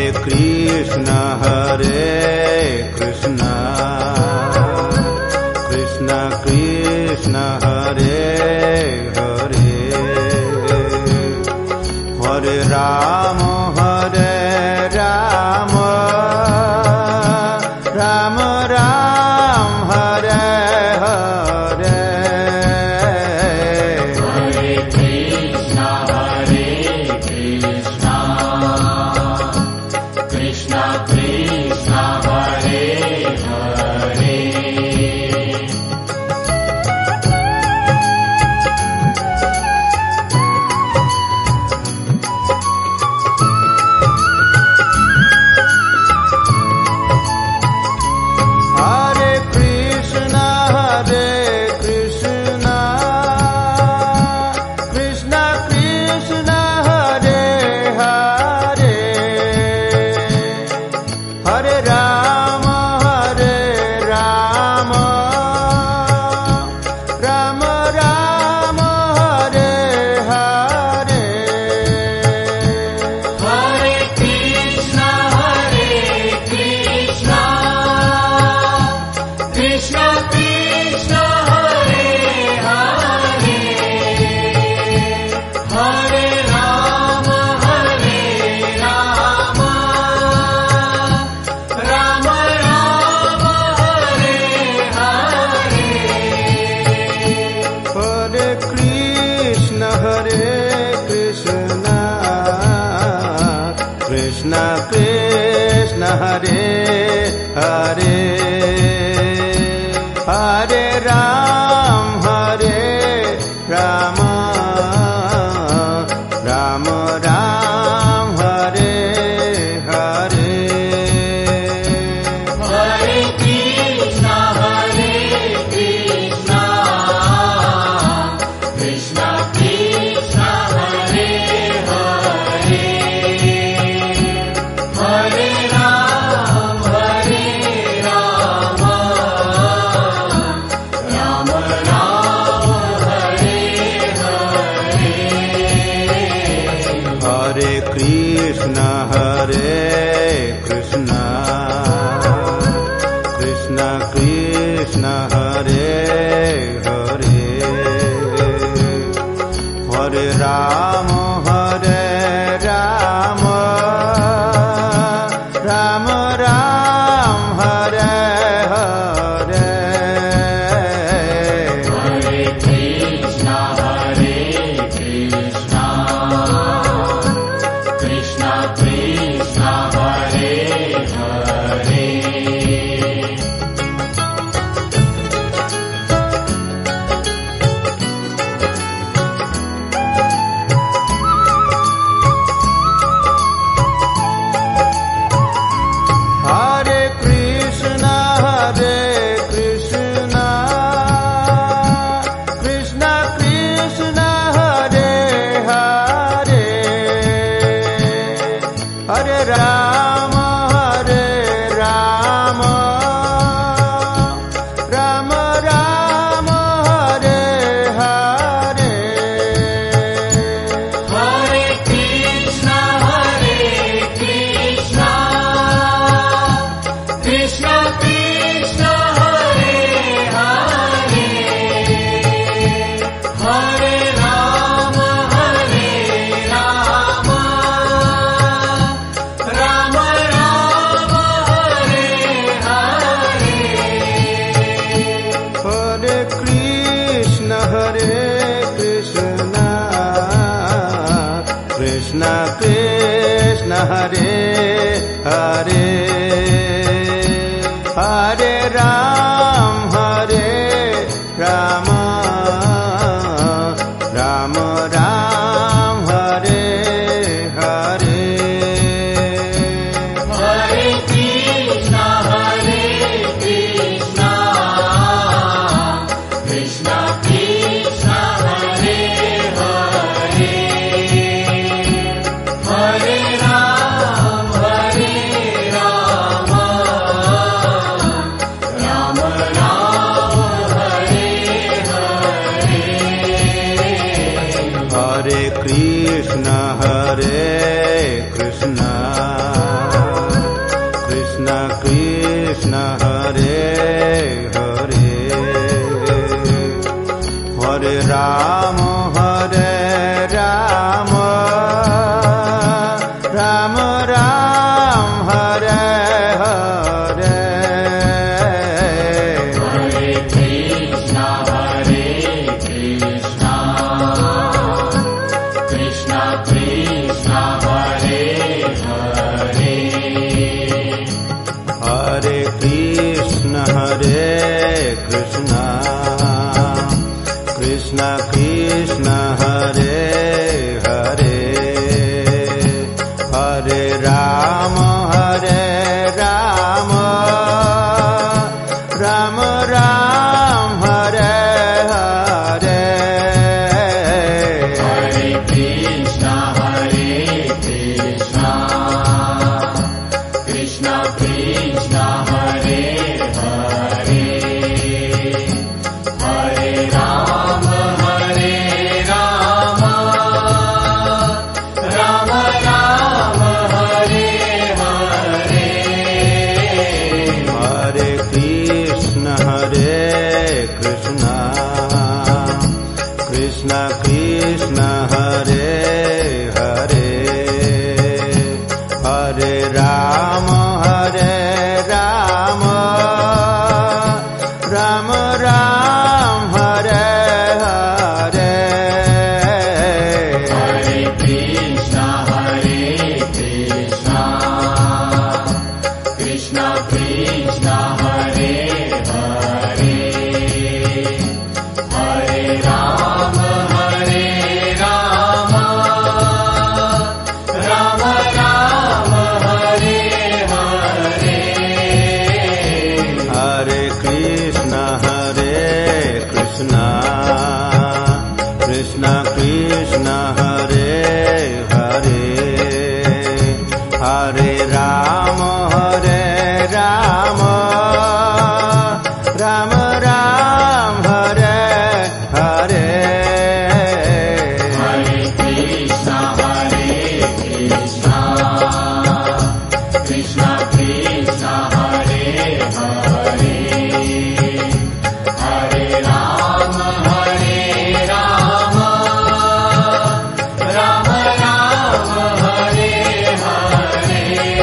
Krishna Krishna Krishna Hare Hare, Hare Ram Ram Ram Hare Hare. Hare Krishna Krishna Krishna Hare Hare. Krishna Krishna Hare Hare, Hare Ram Ram Ram Hare Hare. Hare Krishna Krishna Krishna Hare Hare, Hare Ram Ram Ram Hare Hare. Hare Krishna Krishna Krishna Hare Hare, Hare Ram Ram Ram Hare Hare. Hare Krishna Krishna Krishna Hare Hare. Hare Krishna Krishna Krishna Hare Hare, Hare Ram Ram Ram Hare Hare. Hare Krishna Krishna Krishna Krishna Hare Hare, Hare Ram Ram Ram Hare Hare. Hare Krishna Krishna Krishna Hare Hare, Hare Ram Ram Ram Hare Hare. Hare Krishna Krishna Krishna Hare Hare, Hare Ram Ram Hare Rama, Rama Rama, Hare Hare. Hare Krishna, Krishna Krishna, Hare Hare. Hare Rama, Rama Rama, Hare Hare. Hare Krishna, Krishna Krishna, Hare Hare. Hare Rama, Rama Rama, Hare Hare. Hare Krishna, Krishna Krishna, Hare Hare. Hare Rama, Rama Rama, Hare Hare. Hare Krishna, Krishna Krishna, Hare Hare. Hare Rama, Rama Rama, Hare Hare. Hare Krishna, Krishna Krishna, Hare Hare. Hare Rama, Rama Rama, Hare Hare.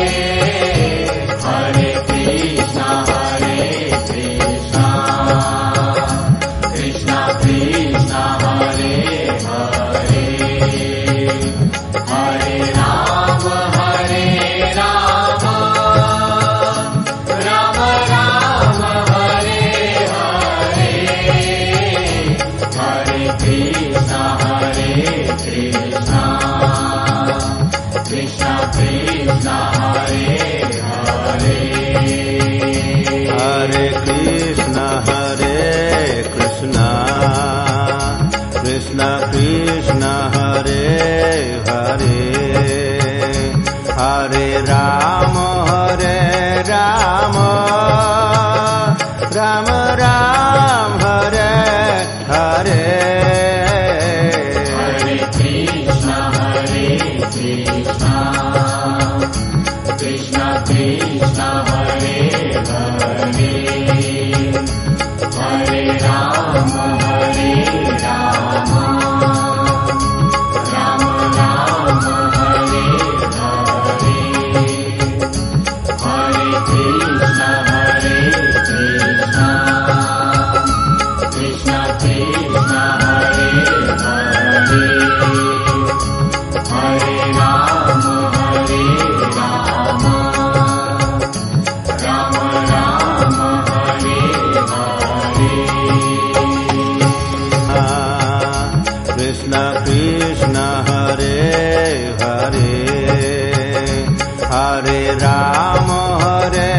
Hare Krishna, Krishna Krishna, Hare Hare. Hare Rama, Rama Rama, Hare Hare. Hare Krishna, Krishna Krishna, Hare Hare. Hare Krishna, Krishna Krishna, Hare Hare. Hare Rama, Rama Rama, Hare Hare. Hare Krishna, Krishna Krishna, Hare Hare. Hare Rama, Rama Rama, Hare Hare. Hare Krishna, Krishna Krishna, Hare Hare. Hare Rama, Rama Rama, Hare Hare. Krishna Krishna, Hare Hare. Hare Rama,